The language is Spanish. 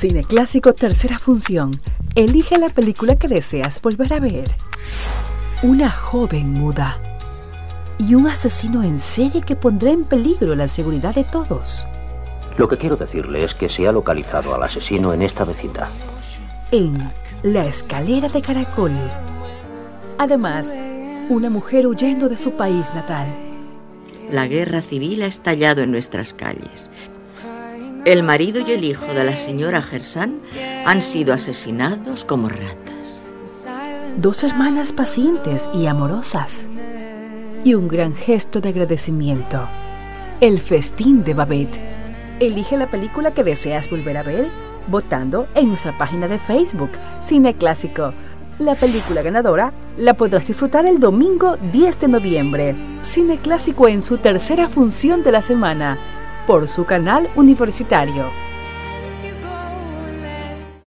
Cine Clásico, tercera función. Elige la película que deseas volver a ver. Una joven muda y un asesino en serie que pondrá en peligro la seguridad de todos. Lo que quiero decirle es que se ha localizado al asesino en esta vecindad. En La escalera de caracol. Además, una mujer huyendo de su país natal. La guerra civil ha estallado en nuestras calles. El marido y el hijo de la señora Gersan han sido asesinados como ratas. Dos hermanas pacientes y amorosas. Y un gran gesto de agradecimiento. El festín de Babette. Elige la película que deseas volver a ver votando en nuestra página de Facebook, Cine Clásico. La película ganadora la podrás disfrutar el domingo 10 de noviembre. Cine Clásico en su tercera función de la semana, por su canal universitario.